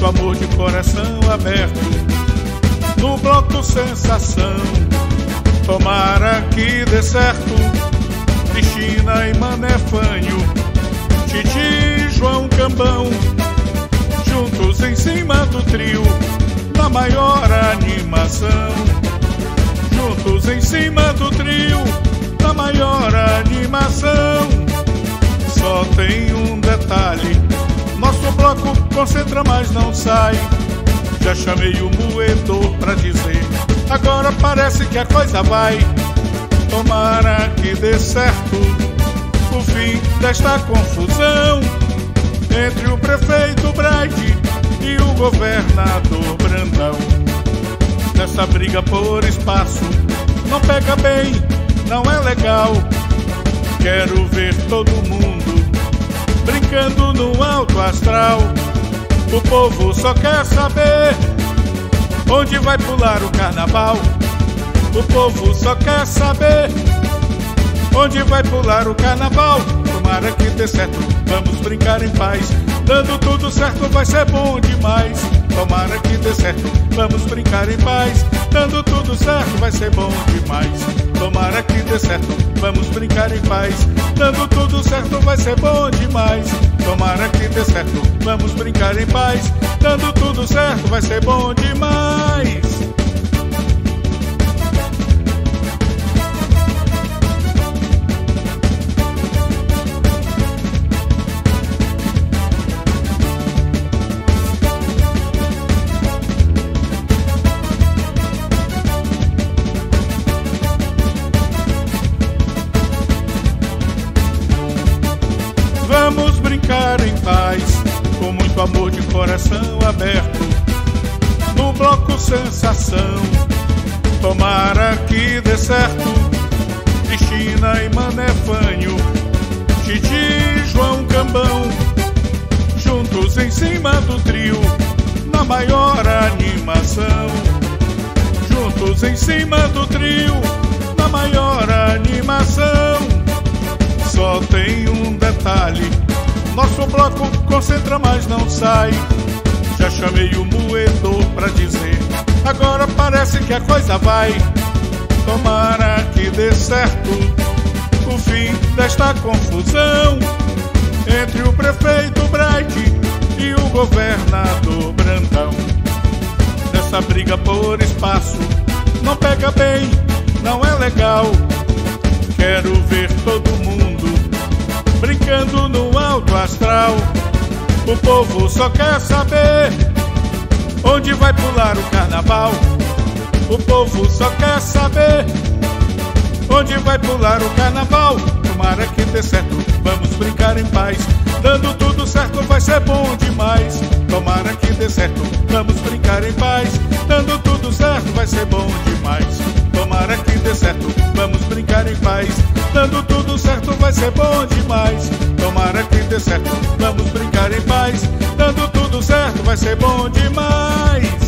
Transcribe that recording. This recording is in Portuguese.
muito amor de coração aberto, no bloco Sensação. Tomara que dê certo, Cristina e Mané Fanho, Titi, João Cambão, juntos em cima do trio, na maior animação. Juntos em cima do trio, na maior animação. Só tem um detalhe, nosso bloco concentra, mas não sai. Já chamei o moedor pra dizer, agora parece que a coisa vai. Tomara que dê certo o fim desta confusão entre o prefeito Braide e o governador Brandão. Nessa briga por espaço, não pega bem, não é legal. Quero ver todo mundo brincando no alto astral. O povo só quer saber onde vai pular o carnaval. O povo só quer saber onde vai pular o carnaval. Tomara que dê certo, vamos brincar em paz. Dando tudo certo vai ser bom demais. Tomara que dê certo, vamos brincar em paz. Dando tudo certo vai ser bom demais. Tomara que dê certo, vamos brincar em paz. Dando tudo certo vai ser bom demais. Tomara que dê certo, vamos brincar em paz. Dando tudo certo vai ser bom demais. Vamos brincar em paz, com muito amor de coração aberto, no bloco Sensação. Tomara que dê certo, Cristina e Mané Fanho, Titi, João Cambão, juntos em cima do trio, na maior animação. Juntos em cima do trio, na maior animação. Só tem um detalhe, nosso bloco concentra, mas não sai. Já chamei o moedor pra dizer, agora parece que a coisa vai. Tomara que dê certo o fim desta confusão entre o prefeito Braide e o governador Brandão. Nessa briga por espaço, não pega bem, não é legal. Quero ver todo mundo brincando no alto astral. O povo só quer saber onde vai pular o carnaval. O povo só quer saber onde vai pular o carnaval. Tomara que dê certo, vamos brincar em paz. Dando tudo certo vai ser bom demais. Tomara que dê certo, vamos brincar em paz. Dando tudo certo vai ser bom demais. Tomara que dê certo, vamos brincar em paz. Dando tudo certo vai ser bom demais. Tomara que dê certo, vamos brincar em paz. Dando tudo certo vai ser bom demais.